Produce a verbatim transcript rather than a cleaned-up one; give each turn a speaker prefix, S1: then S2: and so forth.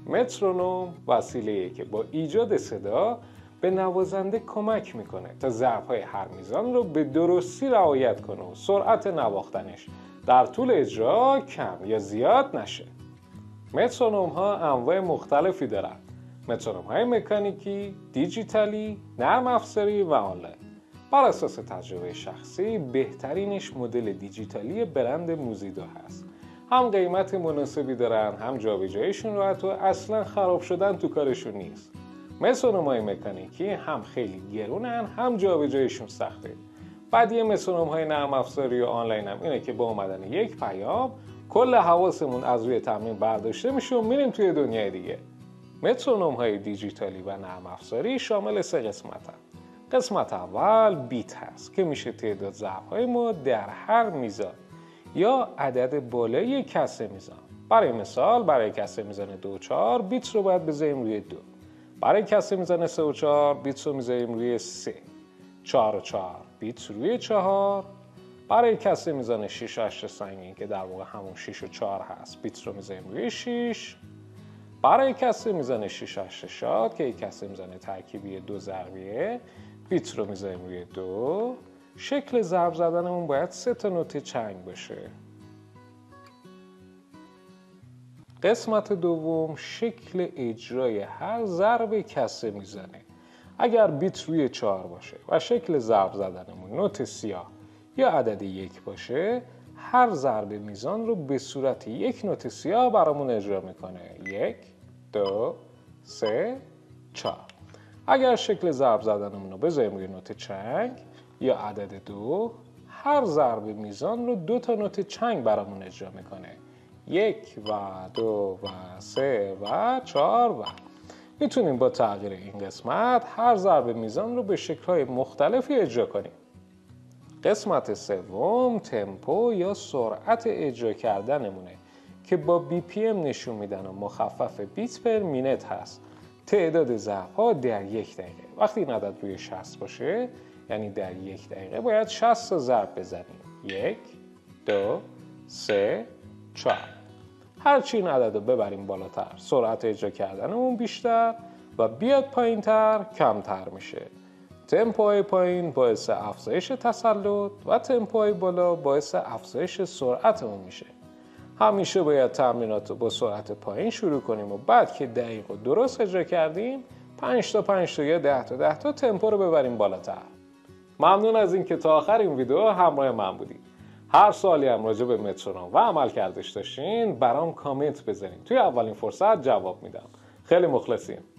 S1: مترونوم وسیله‌ایه که با ایجاد صدا به نوازنده کمک میکنه تا ضرب‌های هر میزان رو به درستی رعایت کنه و سرعت نواختنش در طول اجرا کم یا زیاد نشه. مترونوم ها انواع مختلفی دارن. مترونوم های مکانیکی، دیجیتالی، نرم افزاری و آنلاین. بر اساس تجربه شخصی بهترینش مدل دیجیتالی برند موزیدو هست. هم قیمت مناسبی دارن، هم جابجاییشون راحت و اصلا خراب شدن تو کارشون نیست. مترونوم های مکانیکی هم خیلی گرونن، هم جابجاییشون سخته. بدیه مترونوم های نرم افزاری و آنلاین هم اینه که با اومدن یک پیام کل حواسمون از روی تمرین برداشته میشه و میریم توی دنیای دیگه. مترونوم های دیجیتالی و نرم افزاری شامل سه قسمتن. قسمت اول بیت هست که میشه تعداد ضرب های ما در هر میزان یا عدد بالای کسر میزان. برای مثال برای کسر میزان دو و چهار بیت رو باید بذاریم روی دو. برای کسر میزان سه و چهار بیت رو میذاریم روی سه. چهار و چهار بیت روی چهار. برای کسر میزان شش و هشت سنگین که در واقع همون شش و چهار هست بیت رو میذاریم روی شش. برای کسر میزان شش و هشت شاد که یک کسر میزان ترکیبی دو ضربیه بیت رو میذاریم روی دو. شکل ضرب زدنمون باید سه تا نوت چنگ باشه. قسمت دوم شکل اجرای هر ضرب کسر میزانه. اگر بیت روی چهار باشه و شکل ضرب زدنمون نوت سیاه یا عدد یک باشه، هر ضرب میزان رو به صورت یک نوت سیاه برامون اجرا میکنه. یک، دو، سه، چهار. اگر شکل ضرب زدنمون رو بذاریم روی نوت چنگ یا عدد دو، هر ضرب میزان رو دو تا نوت چنگ برامون اجرا میکنه. یک و دو و سه و چهار و میتونیم با تغییر این قسمت هر ضرب میزان رو به شکل‌های مختلفی اجرا کنیم. قسمت سوم تمپو یا سرعت اجرا کردنمونه که با بی پی ام نشون میدن و مخفف بیت پر مینت هست. تعداد ضرب‌ها در یک دقیقه. وقتی این عدد روی شصت باشه یعنی در یک دقیقه باید شصت تا ضرب بزنیم. یک، دو، سه، چهار. هرچی این عدد رو ببریم بالاتر سرعت اجرا کردنمون بیشتر و بیاد پایینتر کمتر میشه. تمپوهای پایین باعث افزایش تسلط و تمپوهای بالا باعث افزایش سرعتمون میشه. همیشه باید تمرینات رو با سرعت پایین شروع کنیم و بعد که دقیق و درست اجرا کردیم پنج تا پنج تا یا ده تا ده تا تمپو رو ببریم بالاتر. ممنون از اینکه تا آخر این ویدیو همراه من بودید. هر سوالی هم راجع به مترونوم و عملکردش داشتین برام کامنت بذارین. توی اولین فرصت جواب میدم. خیلی مخلصیم.